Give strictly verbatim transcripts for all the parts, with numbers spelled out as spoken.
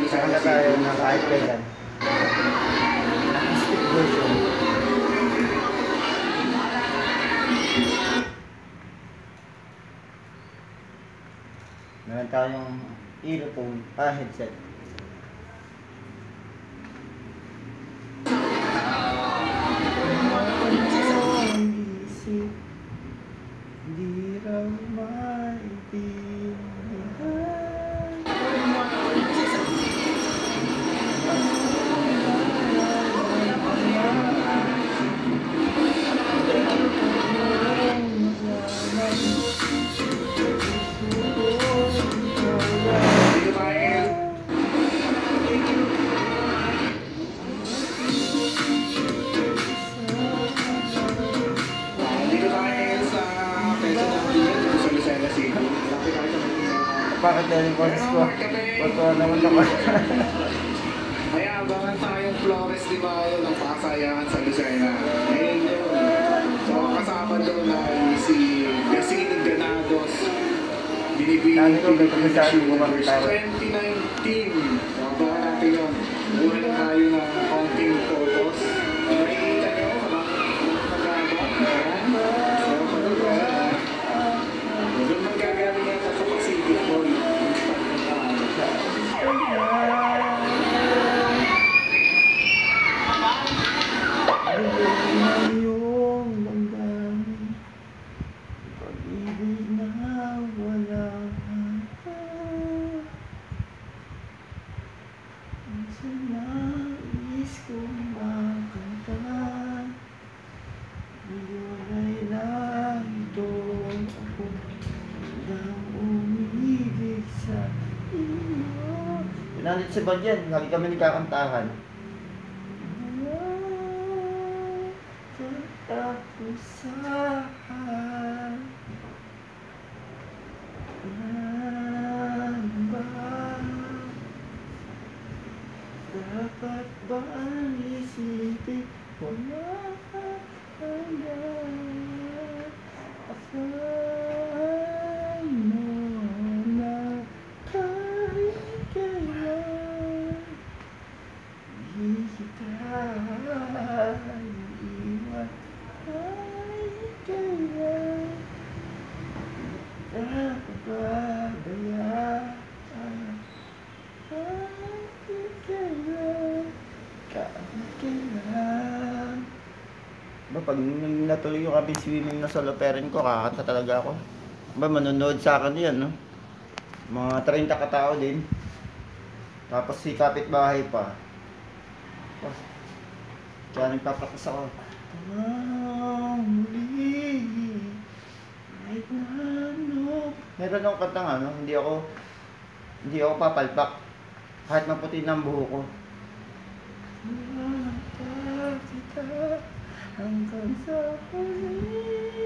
Saka na tayo na kahit kailan. Acoustic version. Meron tayong earphone, ah, headset. Di raw maintindihan. Bakit dahil yung boses ko? Bato naman ako. Ay, abangan tayong Flores de Mayo ng pasayangan sa Lucena. Ngayon yun. So, kasama doon ay si Yasini Ganados. Binibigyan ko Universe twenty nineteen. So, abangan natin yun. Muna na tayo ng counting photos. Nakikita nyo, wala magagawa. So, pag-uwa. Doon magagaling yan sa Pacific Mall. Yung damdamin, pag-ibig na walang hanggan. Ang sanais kong makanta, ngayon ay nandun ako hanggang umibig sa iyo. Pinalit si Badyan, lagi kami nagkakantahan. Katapusan ano ba? Dapat ba ang isipin ko na hanggang asan mo na kahit kailan di kita iiwan. Kahit kailan napapabayaan. Kahit kailan, kahit kailan. Ba, pag natuloy yung kami swimming na solo parent ko, kakanta talaga ako. Ba, manonood sa akin yan, no? Mga thirty katao din. Tapos si kapitbahay pa. Oh, kaya nagpaprakas ako. Muli, kahit na ano. Meron akong kantang ano, hindi ako hindi ako papalpak kahit maputi ng buho ko. Mata kita hanggang sa huli.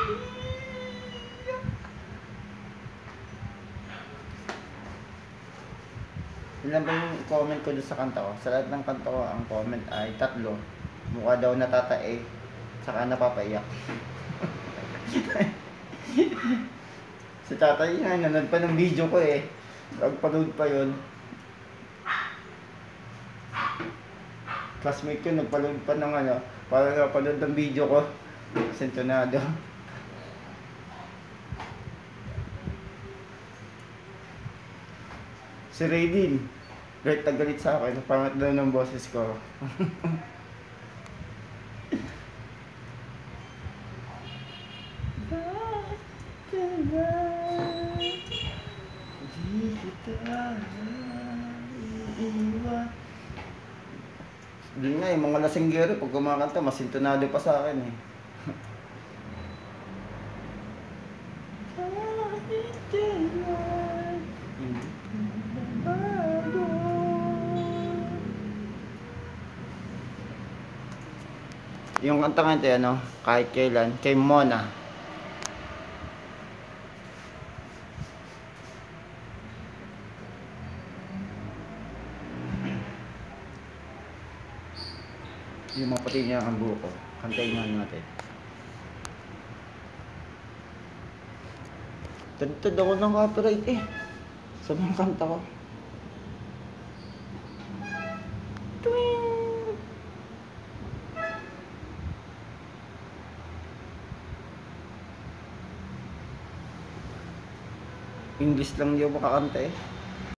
Ilan ba yung comment ko doon sa kanta ko? Sa lahat ng kanta ko, ang comment ay tatlo. Mukha daw natatae, saka napapaiyak. Si tatay nga, nanood pa ng video ko eh. Nagpanood pa yun. Classmate ko, nagpanood pa ng ano, para napanood ng video ko. Sintonado. Si Raydin, galit na galit sa akin, pangat daw ng boses ko. Doon nga, yung mga lasinggero, pag kumakanta, mas sintonado pa sa akin eh. Yung kanta nga ito, ano, kahit kailan, kay Mona. Yung maputi niya ang buho ko, kantayin nga natin. Tantad ako ng copyright eh, sa mga kanta ko. English lang di ako makakanta eh.